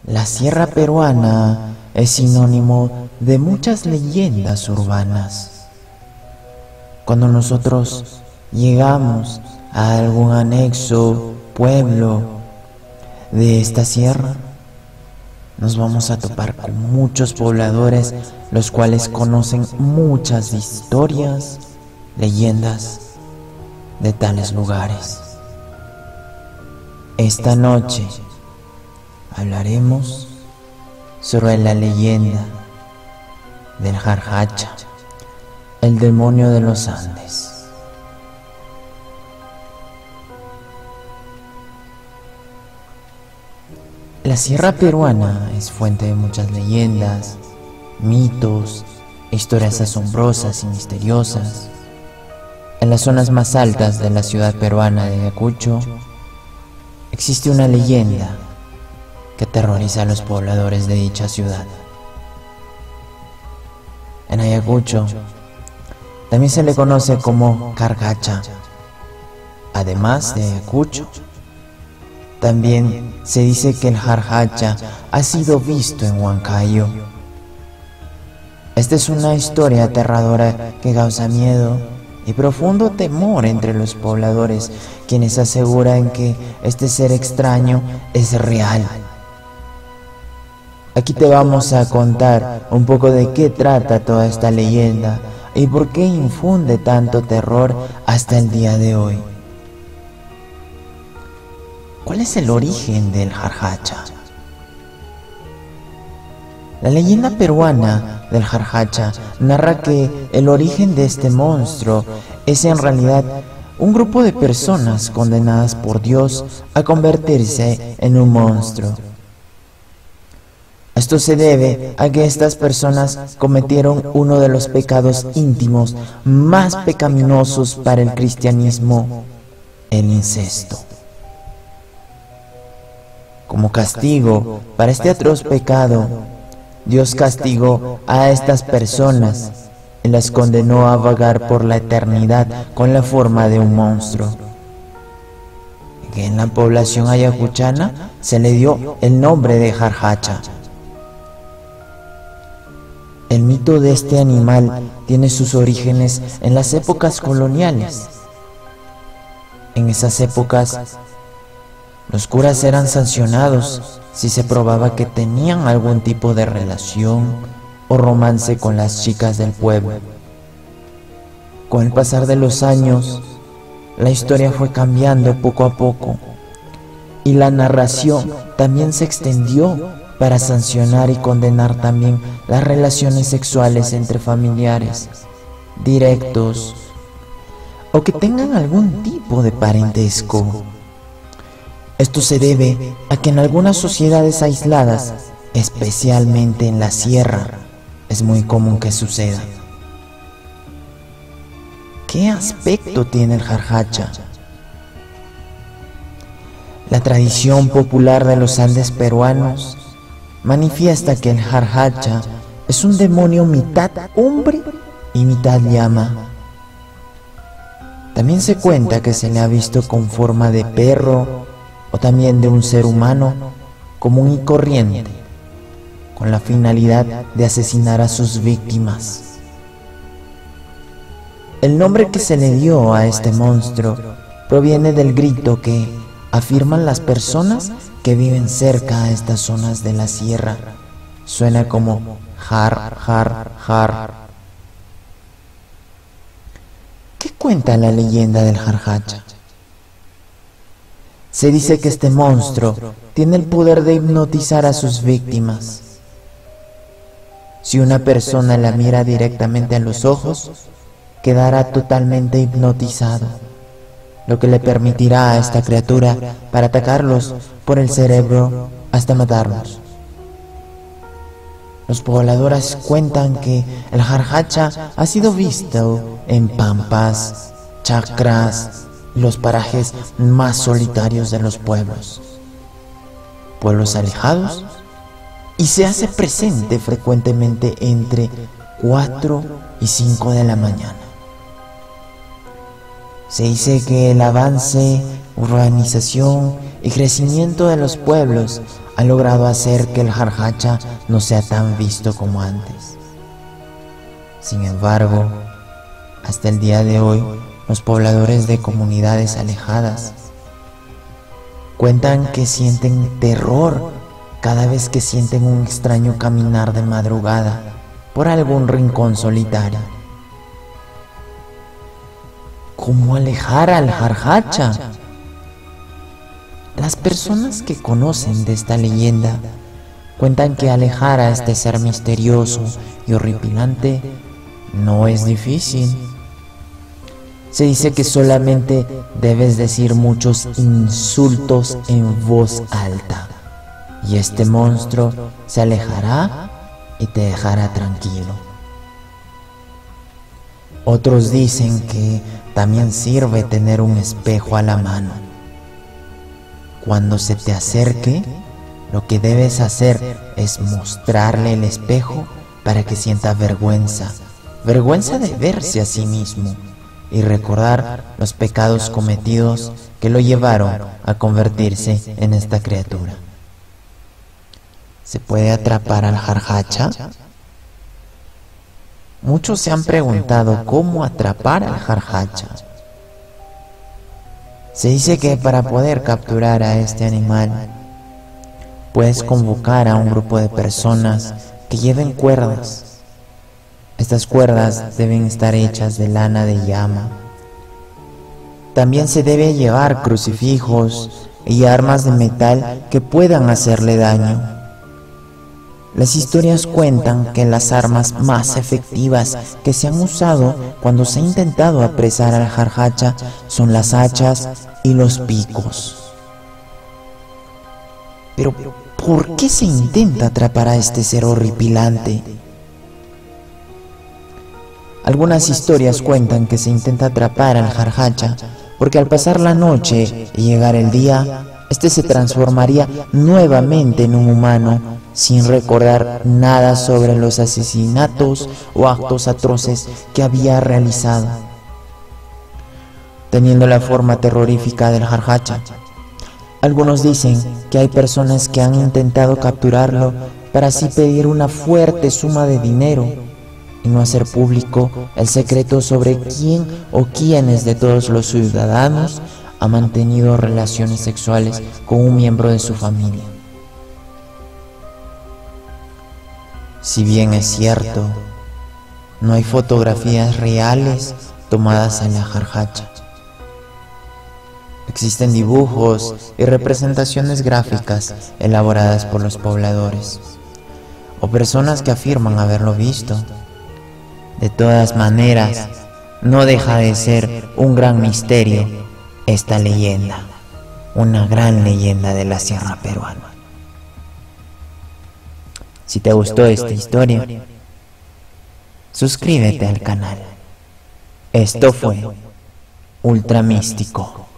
La sierra peruana es sinónimo de muchas leyendas urbanas. Cuando nosotros llegamos a algún anexo, pueblo de esta sierra, nos vamos a topar con muchos pobladores, los cuales conocen muchas historias, leyendas de tales lugares. Esta noche hablaremos sobre la leyenda del Jarhacha, el demonio de los Andes. La sierra peruana es fuente de muchas leyendas, mitos, historias asombrosas y misteriosas. En las zonas más altas de la ciudad peruana de Ayacucho existe una leyenda que aterroriza a los pobladores de dicha ciudad. En Ayacucho también se le conoce como Jarhacha. Además de Ayacucho, también se dice que el Jarhacha ha sido visto en Huancayo. Esta es una historia aterradora que causa miedo y profundo temor entre los pobladores, quienes aseguran que este ser extraño es real. Aquí te vamos a contar un poco de qué trata toda esta leyenda y por qué infunde tanto terror hasta el día de hoy. ¿Cuál es el origen del Jarhacha? La leyenda peruana del Jarhacha narra que el origen de este monstruo es en realidad un grupo de personas condenadas por Dios a convertirse en un monstruo. Esto se debe a que estas personas cometieron uno de los pecados íntimos más pecaminosos para el cristianismo, el incesto. Como castigo para este atroz pecado, Dios castigó a estas personas y las condenó a vagar por la eternidad con la forma de un monstruo, que en la población ayacuchana se le dio el nombre de Jarhacha. El mito de este animal tiene sus orígenes en las épocas coloniales. En esas épocas, los curas eran sancionados si se probaba que tenían algún tipo de relación o romance con las chicas del pueblo. Con el pasar de los años, la historia fue cambiando poco a poco y la narración también se extendió para sancionar y condenar también las relaciones sexuales entre familiares, directos o que tengan algún tipo de parentesco. Esto se debe a que en algunas sociedades aisladas, especialmente en la sierra, es muy común que suceda. ¿Qué aspecto tiene el Jarhacha? La tradición popular de los Andes peruanos manifiesta que el Jarhacha es un demonio mitad hombre y mitad llama. También se cuenta que se le ha visto con forma de perro o también de un ser humano común y corriente, con la finalidad de asesinar a sus víctimas. El nombre que se le dio a este monstruo proviene del grito que afirman las personas que viven cerca a estas zonas de la sierra. Suena como jar, jar, jar. ¿Qué cuenta la leyenda del Jarhacha? Se dice que este monstruo tiene el poder de hipnotizar a sus víctimas. Si una persona la mira directamente a los ojos, quedará totalmente hipnotizado, lo que le permitirá a esta criatura para atacarlos por el cerebro hasta matarlos. Los pobladores cuentan que el Jarhacha ha sido visto en pampas, chacras, los parajes más solitarios de los pueblos alejados, y se hace presente frecuentemente entre 4 y 5 de la mañana. Se dice que el avance, urbanización y crecimiento de los pueblos ha logrado hacer que el jarjacha no sea tan visto como antes. Sin embargo, hasta el día de hoy, los pobladores de comunidades alejadas cuentan que sienten terror cada vez que sienten un extraño caminar de madrugada por algún rincón solitario. ¿Cómo alejar al jarjacha? Las personas que conocen de esta leyenda cuentan que alejar a este ser misterioso y horripilante no es difícil. Se dice que solamente debes decir muchos insultos en voz alta y este monstruo se alejará y te dejará tranquilo. Otros dicen que también sirve tener un espejo a la mano. Cuando se te acerque, lo que debes hacer es mostrarle el espejo para que sienta vergüenza de verse a sí mismo y recordar los pecados cometidos que lo llevaron a convertirse en esta criatura. ¿Se puede atrapar al jarjacha? Muchos se han preguntado cómo atrapar al jarjacha. Se dice que para poder capturar a este animal, puedes convocar a un grupo de personas que lleven cuerdas. Estas cuerdas deben estar hechas de lana de llama. También se debe llevar crucifijos y armas de metal que puedan hacerle daño. Las historias cuentan que las armas más efectivas que se han usado cuando se ha intentado apresar al jarjacha son las hachas y los picos. Pero, ¿por qué se intenta atrapar a este ser horripilante? Algunas historias cuentan que se intenta atrapar al jarjacha porque al pasar la noche y llegar el día, este se transformaría nuevamente en un humano sin recordar nada sobre los asesinatos o actos atroces que había realizado, teniendo la forma terrorífica del jarjacha. Algunos dicen que hay personas que han intentado capturarlo para así pedir una fuerte suma de dinero y no hacer público el secreto sobre quién o quiénes de todos los ciudadanos ha mantenido relaciones sexuales con un miembro de su familia. Si bien es cierto, no hay fotografías reales tomadas en la jarjacha. Existen dibujos y representaciones gráficas elaboradas por los pobladores o personas que afirman haberlo visto. De todas maneras, no deja de ser un gran misterio esta leyenda, una gran leyenda de la sierra peruana. Si te gustó esta historia, suscríbete al canal. Esto fue Ultra Místico.